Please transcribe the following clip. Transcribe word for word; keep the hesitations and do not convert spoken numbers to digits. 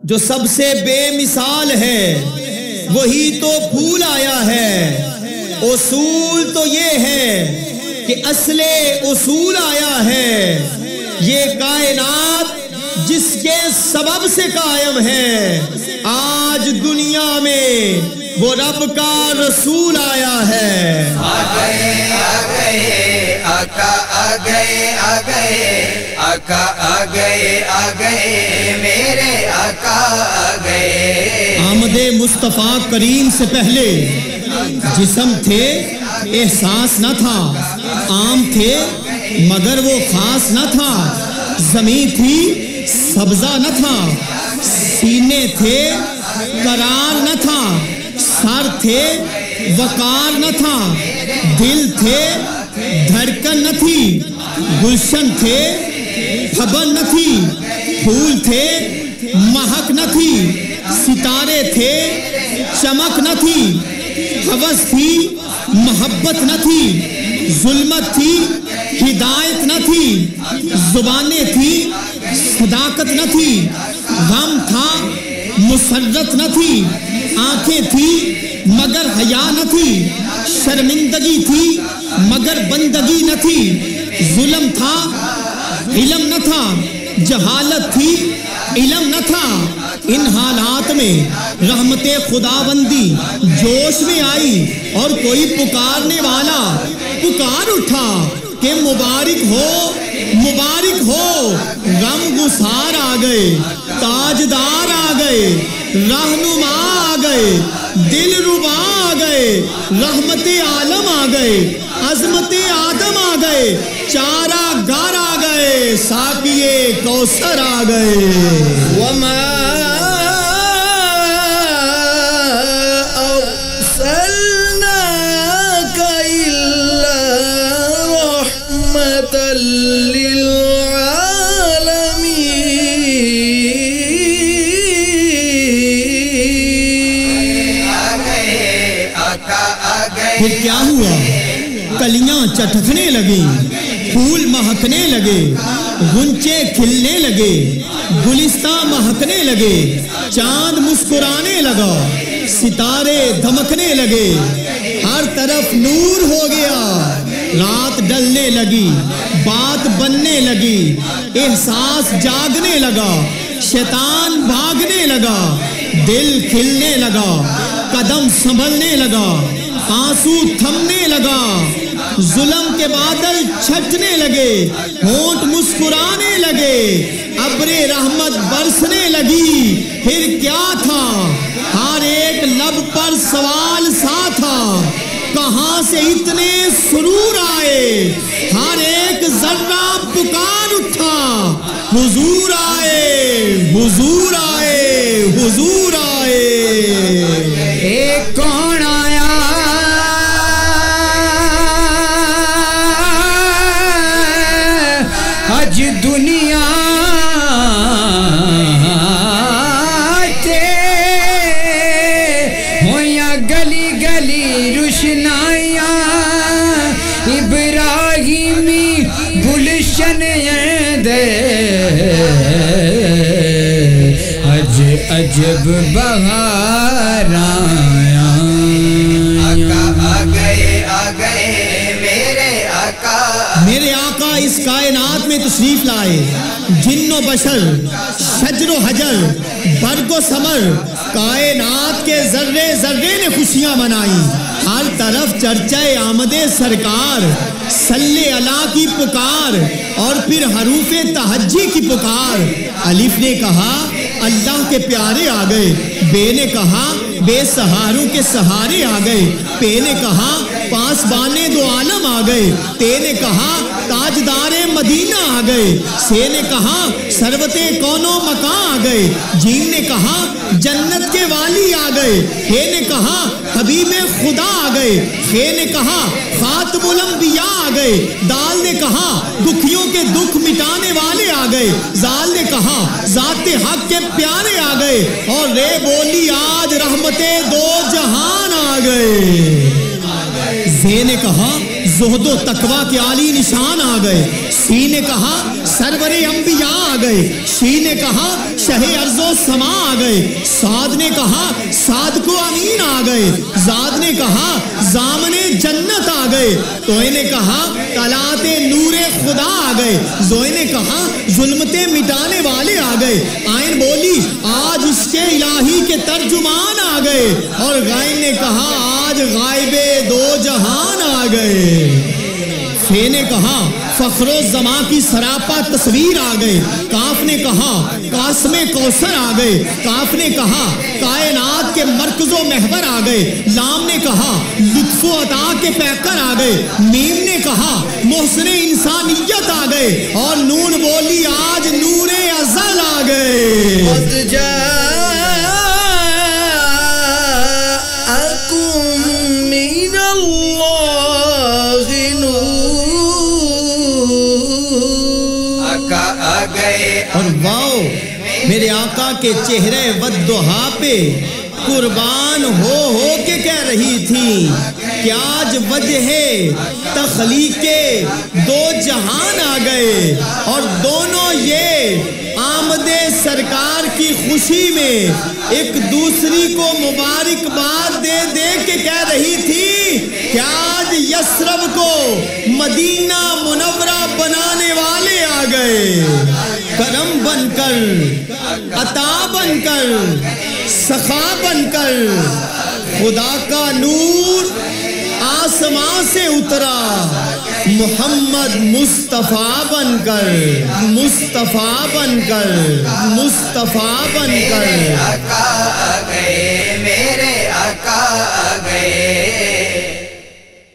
جو سب سے بے مثال ہے وہی تو پھول آیا ہے. اصول تو یہ ہے کہ اصل اصول آیا ہے. یہ کائنات جس کے سبب سے قائم ہے, آج دنیا میں وہ رب کا رسول آیا ہے. آ گئے آ گئے آقا آ گئے آ گئے آقا آ گئے آ گئے میرے آقا آ گئے. آمد مصطفیٰ کریم سے پہلے جسم تھے احساس نہ تھا, عام تھے مگر وہ خاص نہ تھا, زمین تھی سبزہ نہ تھا, سینے تھے قرار نہ تھا, سر تھے وقار نہ تھا, دل تھے دھڑکن نہ تھی, گلشن تھے پھبن نہ تھی, پھول تھے مہک نہ تھی, ستارے تھے چمک نہ تھی, ہوس تھی محبت نہ تھی, ظلمت تھی ہدایت نہ تھی, زبانیں تھی صداقت نہ تھی, غم تھا مسرت نہ تھی, آنکھیں تھی مگر حیا نہ تھی, شرمندگی تھی مگر بندگی نہ تھی, ظلم تھا علم نہ تھا, جہالت تھی علم نہ تھا. ان حالات میں رحمت خداوندی جوش میں آئی اور کوئی پکارنے والا پکار اٹھا کہ مبارک ہو مبارک ہو. غم گسار آ گئے, تاجدار آ گئے, رہنما آ گئے, دل ربا آ گئے, رحمت عالم آ گئے, عظمت آدم آ گئے, چارہ گار آ گئے, ساقیے کوثر آ گئے. وما ارسلناک الا رحمۃ پھر کیا ہوا؟ کلیاں چٹکنے لگیں, پھول مہکنے لگے, غنچے کھلنے لگے, گلستاں مہکنے لگے, چاند مسکرانے لگا, ستارے دھمکنے لگے, ہر طرف نور ہو گیا, رات ڈلنے لگی, بات بننے لگی, احساس جاگنے لگا, شیطان بھاگنے لگا, دل کھلنے لگا, قدم سنبھلنے لگا, آنسو تھمنے لگا, ظلم کے بادل چھٹنے لگے, ہونٹ مسکرانے لگے, ابر رحمت برسنے لگی. پھر کیا تھا؟ ہر ایک لب پر سوال سا تھا, کہاں سے اتنے سرور آئے؟ ہر ایک ذرہ پکار اٹھا, حضور آئے حضور آئے حضور آئے. ایک کون آیا آج دنیا تے, ہویا گلی گلی روشنائیاں, ابراہیمی گلشن دے, اج عجب بہار آیا. آقا آ گئے آ گئے میرے آقا, میرے آقا اس کائنات میں تشریف لائے. جن و بشر, شجر و حجر, برگ و ثمر, کائنات کے ذرے ذرے نے خوشیاں منائی. ہر طرف چرچہ آمد سرکار, صلی اللہ کی پکار, اور پھر حروف تہجی کی پکار. الف نے کہا اللہ کے پیارے آ گئے, بے نے کہا بے سہاروں کے سہارے آ گئے, پے نے کہا پاسبانے دو عالم آ گئے, تے نے کہا تاجدار مدینہ آ گئے, سے نے کہا سروت کونو مکان آ گئے, جیم نے کہا جنت کے والی آ گئے, ہے نے کہا حبیب خدا آ گئے, خے نے کہا خاتم الانبیاء آ گئے, دال نے کہا دکھیوں کے دکھ مٹانے والے آ گئے, زال نے کہا ذات حق کے پیارے آ گئے, اور رے بولی آج رحمت دو جہان آ گئے. زے نے کہا زہد و تقوی کے عالی نشان آ گئے. سی نے کہا سرور انبیاء آ گئے. شی نے کہا شہ ارض و سما آ گئے. سعد نے کہا صادق و امین آ گئے. زاد نے کہا زامن جنت آ گئے. توئے نے کہا طلعت نور خدا آ گئے. زوئے نے کہا ظلمتیں مٹانے والے آ گئے. آئین بولی آج عشق الہی کے ترجمان آ گئے. اور غائب نے کہا آج غائب دو جہان آ گئے. فے نے کہا فخر و زمان کی سراپا تصویر آ گئے. کاف نے کہا قاسم کوثر آ گئے. کاف نے کہا کائنات کے مرکز و محور آ گئے. لام نے کہا لطف و عطا کے پیکر آ گئے. میم نے کہا محسن انسانیت آ گئے. اور نون بولی آج نور ازل آ گئے. قد جاءکم من اللہ اور واؤ میرے آقا کے چہرے والضحا پہ قربان ہو ہو کے کہہ رہی تھی کہ آج وجہ تخلیق کے دو جہان آ گئے. اور دونوں یہ آمد سرکار کی خوشی میں ایک دوسری کو مبارکباد دے دے کے کہہ رہی تھی کہ آج یثرب کو مدینہ منورہ بنانے والے آ گئے. کرم بن کر عطا بن کر سخا بن کر خدا کا نور آسمان سے اترا. محمد مصطفیٰ بن کر مصطفیٰ بن کر مصطفیٰ بن کر آقا آ گئے میرے آقا آ گئے.